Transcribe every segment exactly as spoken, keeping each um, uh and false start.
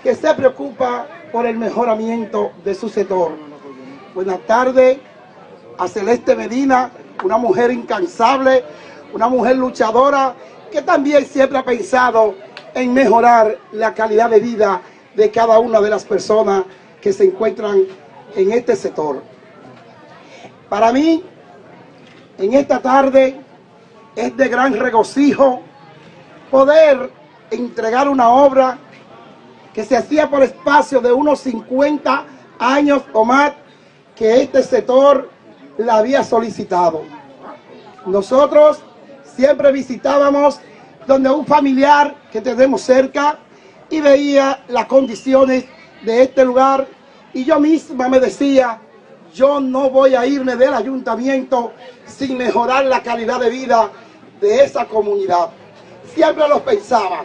que se preocupa por el mejoramiento de su sector. Buenas tardes a Celeste Medina, una mujer incansable, una mujer luchadora que también siempre ha pensado en mejorar la calidad de vida de cada una de las personas que se encuentran en este sector. Para mí, en esta tarde, es de gran regocijo poder entregar una obra que se hacía por espacio de unos cincuenta años o más que este sector la había solicitado. Nosotros siempre visitábamos donde un familiar que tenemos cerca y veía las condiciones de este lugar, y yo misma me decía, yo no voy a irme del ayuntamiento sin mejorar la calidad de vida de esa comunidad. Siempre lo pensaba,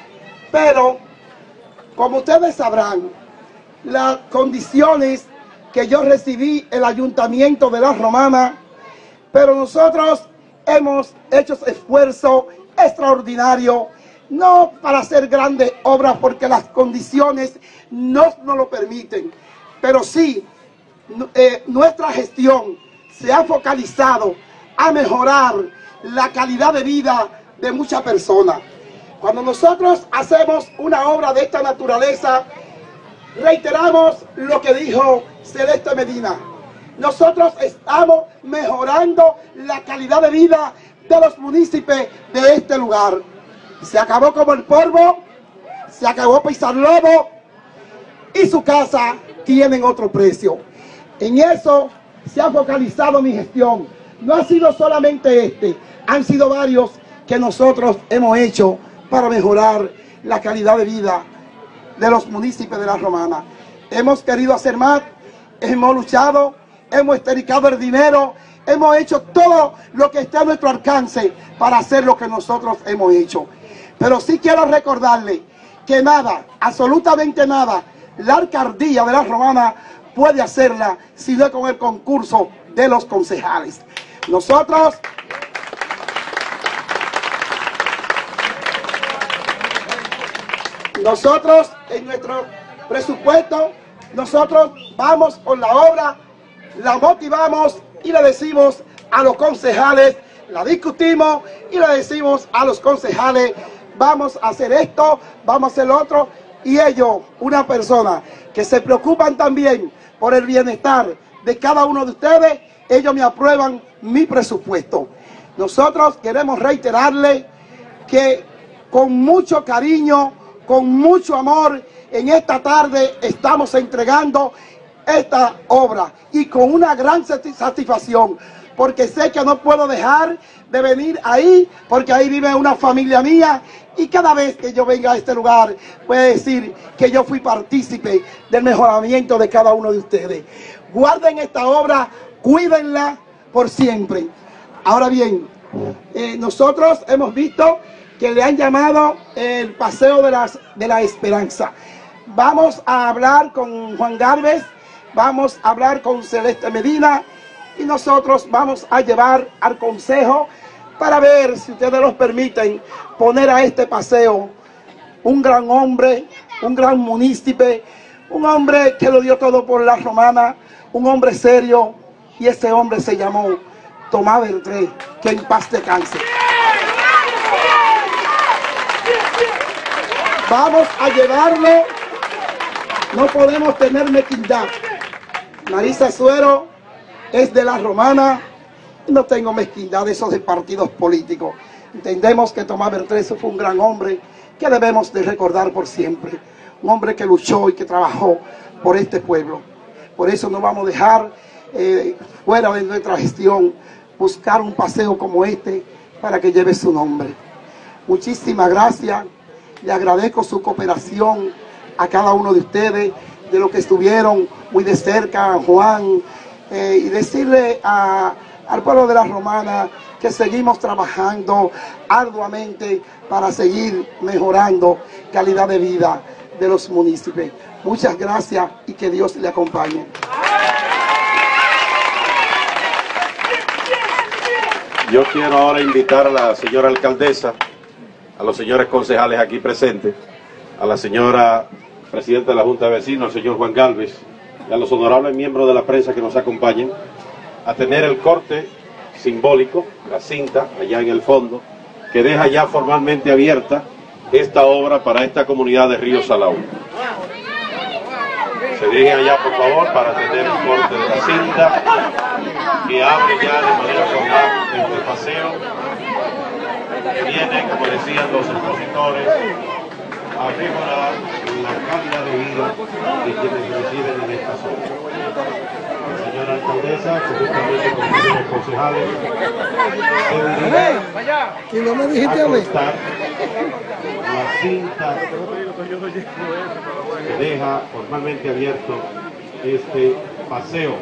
pero como ustedes sabrán, las condiciones que yo recibí el ayuntamiento de La Romana, pero nosotros hemos hecho esfuerzo extraordinario, no para hacer grandes obras porque las condiciones no nos lo permiten, pero sí eh, nuestra gestión se ha focalizado a mejorar la calidad de vida de muchas personas. Cuando nosotros hacemos una obra de esta naturaleza, reiteramos lo que dijo Celeste Medina. Nosotros estamos mejorando la calidad de vida de los municipios de este lugar. Se acabó como el polvo, se acabó pisar lobo y su casa tienen otro precio. En eso se ha focalizado mi gestión. No ha sido solamente este, han sido varios que nosotros hemos hecho para mejorar la calidad de vida de los municipios de La Romana. Hemos querido hacer más, hemos luchado, hemos estericado el dinero, hemos hecho todo lo que esté a nuestro alcance para hacer lo que nosotros hemos hecho. Pero sí quiero recordarle que nada, absolutamente nada, la alcaldía de La Romana puede hacerla si no es con el concurso de los concejales. Nosotros Nosotros en nuestro presupuesto, nosotros vamos con la obra, la motivamos y le decimos a los concejales, la discutimos y le decimos a los concejales, vamos a hacer esto, vamos a hacer lo otro, y ellos, una persona que se preocupan también por el bienestar de cada uno de ustedes, ellos me aprueban mi presupuesto. Nosotros queremos reiterarle que con mucho cariño, con mucho amor, en esta tarde estamos entregando esta obra y con una gran satisfacción, porque sé que no puedo dejar de venir ahí, porque ahí vive una familia mía y cada vez que yo venga a este lugar puedo decir que yo fui partícipe del mejoramiento de cada uno de ustedes. Guarden esta obra, cuídenla por siempre. Ahora bien, eh, nosotros hemos visto que le han llamado el Paseo de, las, de la Esperanza. Vamos a hablar con Juan Gálvez, vamos a hablar con Celeste Medina y nosotros vamos a llevar al consejo para ver si ustedes nos permiten poner a este paseo un gran hombre, un gran munícipe, un hombre que lo dio todo por La Romana, un hombre serio, y ese hombre se llamó Tomás Beltré, que en paz descanse. Vamos a llevarlo, no podemos tener mezquindad. Marisa Suero es de La Romana, no tengo mezquindad de esos de partidos políticos. Entendemos que Tomás Beltré fue un gran hombre que debemos de recordar por siempre. Un hombre que luchó y que trabajó por este pueblo. Por eso no vamos a dejar eh, fuera de nuestra gestión buscar un paseo como este para que lleve su nombre. Muchísimas gracias. Le agradezco su cooperación a cada uno de ustedes, de los que estuvieron muy de cerca, Juan, eh, y decirle a, al pueblo de La Romana que seguimos trabajando arduamente para seguir mejorando calidad de vida de los municipios. Muchas gracias y que Dios le acompañe. Yo quiero ahora invitar a la señora alcaldesa, a los señores concejales aquí presentes, a la señora presidente de la Junta de Vecinos, el señor Juan Galvez, y a los honorables miembros de la prensa que nos acompañan, a tener el corte simbólico, la cinta, allá en el fondo, que deja ya formalmente abierta esta obra para esta comunidad de Río Salao. Se dirigen allá, por favor, para tener el corte de la cinta, que abre ya de manera formal este paseo. Viene, como decían los expositores, a mejorar la calidad de vida de quienes residen en esta zona. La señora alcaldesa, conjuntamente con los señores concejales, se dirige ¿Y no me dijiste a a mí? constar la cinta que deja formalmente abierto este paseo.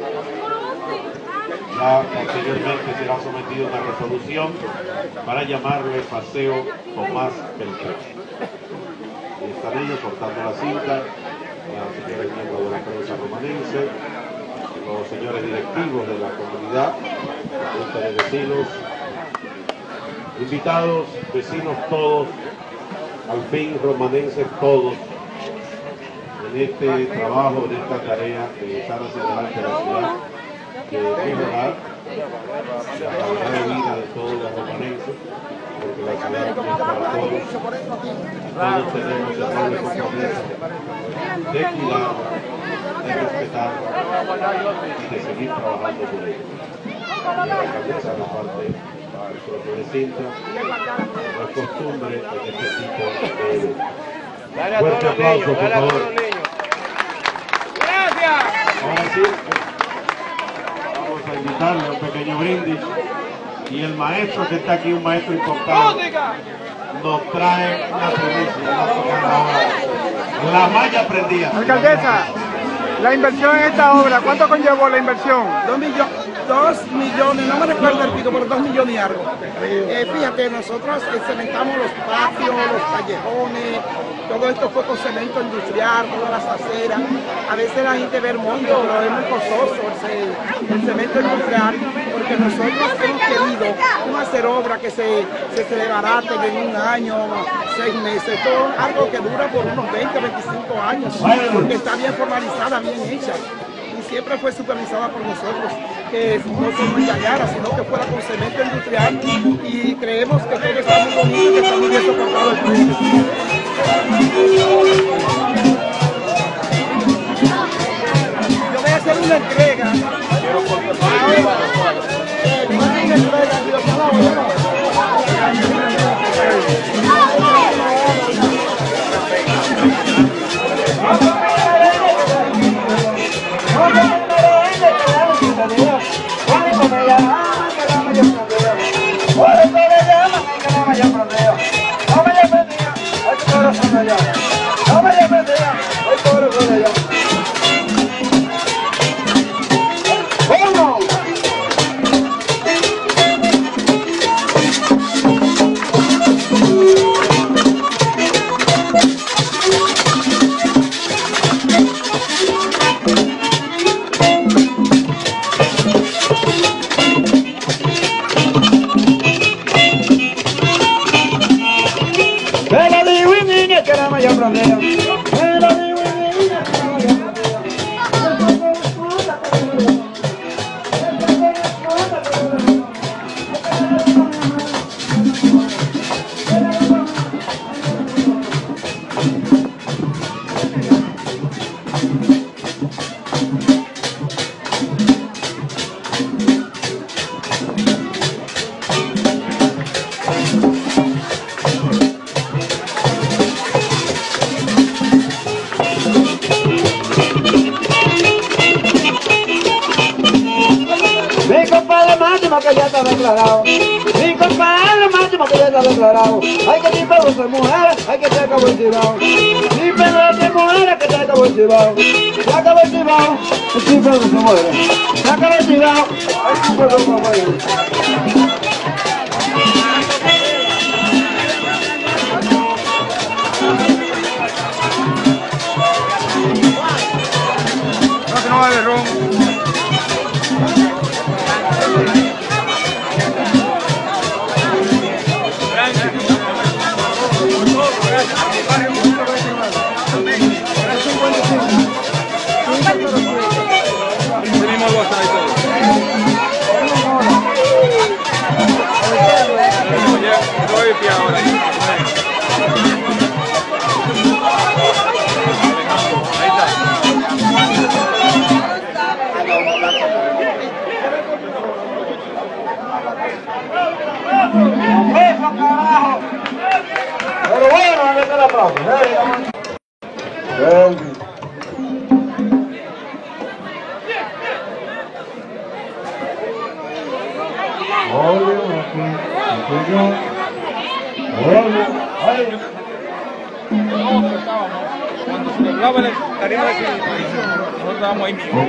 Ya posteriormente será sometido a una resolución para llamarle Paseo Tomás Beltrán. Y están ellos cortando la cinta, los señores miembros de la prensa romanense, los señores directivos de la comunidad, la Junta de Vecinos, invitados, vecinos todos, al fin romanenses todos, en este trabajo, en esta tarea de echar hacia adelante la ciudad, de mejorar la calidad de vida de todos los romanenses, porque la ciudad es para todos. Todos tenemos el doble compromiso de cuidar, de respetar y de seguir trabajando por ello. Y la alcaldesa, la parte del propio de cinta, no es costumbre en este tipo de eventos. Fuerte aplauso, por favor. Gracias. Ahora sí, vamos a invitarle a un pequeño brindis. Y el maestro que está aquí, un maestro importante, nos trae una primicia, una tocada ahora. La malla prendida. Alcaldesa, la inversión en esta obra, ¿cuánto conllevó la inversión? Dos millones, dos millones, no me recuerdo el pico, pero dos millones y algo. Eh, fíjate, nosotros eh, cementamos los patios, los callejones, todo esto fue con cemento industrial, todas las aceras. A veces la gente ve el mundo, pero es muy costoso el, el cemento industrial, porque nosotros hemos querido no hacer obras que se, se, se desbaraten en un año, seis meses. Esto es algo que dura por unos veinte, veinticinco años, porque está bien formalizada, bien hecha. Siempre fue supervisada por nosotros, que no se nos engañara, sino que fuera con cemento industrial, y creemos que todo está muy bonito y que está muy bien soportado el proyecto. Yo voy a hacer una entrega. Ahora, eh, voy a hacer una entrega, Dios, no, no, no. que ya está declarado. Mi compadre máximo que ya está declarado. Hay que ni pedo de mujeres, hay que se acabó el chivao. Ni pedo de mujeres que se acabó el chivao. Se acabó el chivao, ni pedo de mujeres. Se acabó el chivao, hay que pedo de mujeres. No va de ron. Gracias. carajo. Pero bueno, ahí está el aplauso. Ven. Oye, aquí, aquí yo. Oye, ay. Cuando se doblaba la tarima de televisión, nosotros estábamos ahí mismo.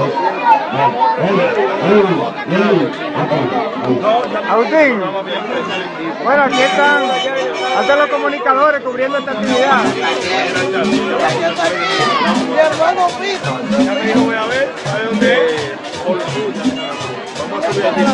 Agustín, bueno, aquí están hasta los comunicadores cubriendo esta actividad. Mi hermano Pito. Ya me dijo, voy a ver, a ver dónde es. Vamos a subir aquí.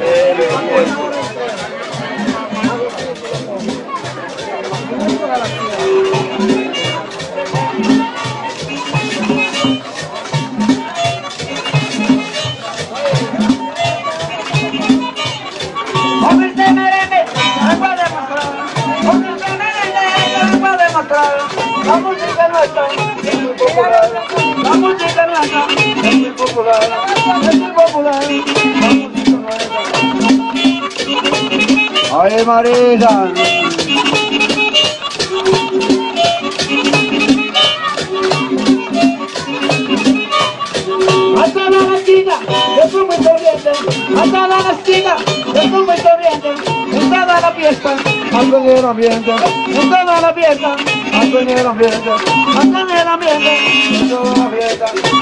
La música nuestra es muy popular, la música nuestra es muy popular, es muy popular, la música nuestra. Ay, Marisa. Hasta la chica, yo soy muy corriente, hasta la chica, yo soy muy corriente, en toda la fiesta, algo en el ambiente, en toda la fiesta, algo en el ambiente, algo en el ambiente, en toda la fiesta.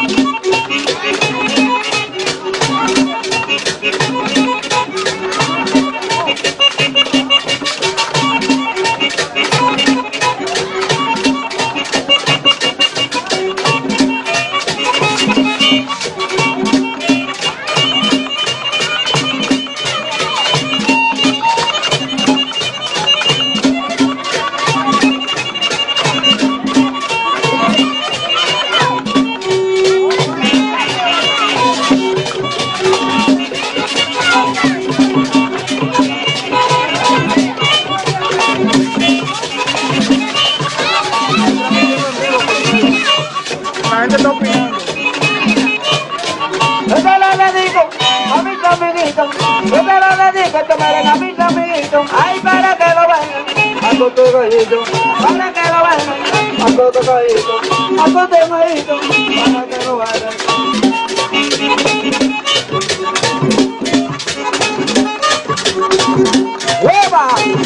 La gente está opinando. Yo te lo dedico a mis amiguitos, yo te lo dedico a tomar a mis amiguitos, ay, para que lo vean, a tu gallito, para que lo vean, a tu gallito, a tu gallito, para que lo vean. ¡Hueva!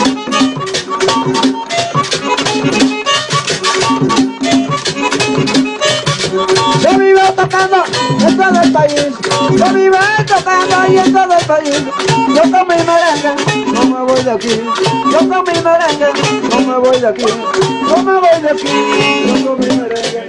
Yo vivo tocando en todo el país, yo vivo tocando ahí en todo el país. Yo con mi merengue no me voy de aquí, yo con mi merengue no me voy de aquí, no me voy de aquí, yo con mi merengue.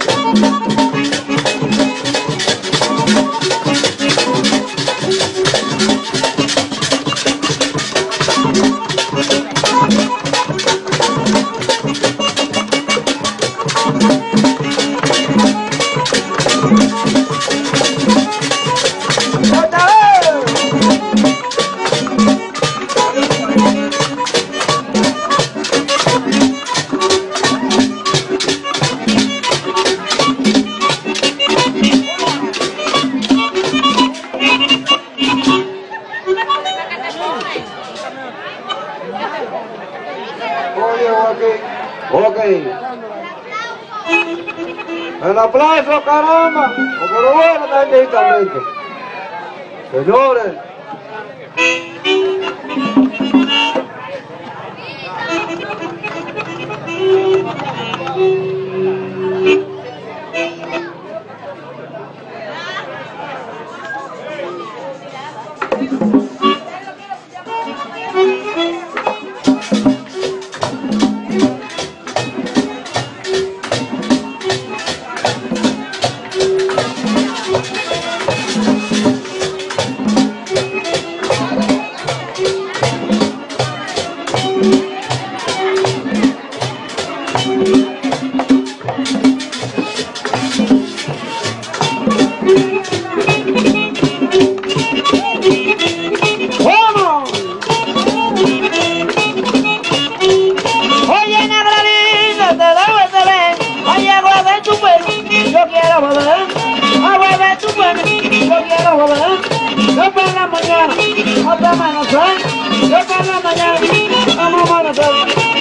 Ok. El aplauso, caramba. Pero bueno, benditamente. Señores. Yo yo para la mañana, hasta amanecer, yo para la mañana, vamos a amanecer.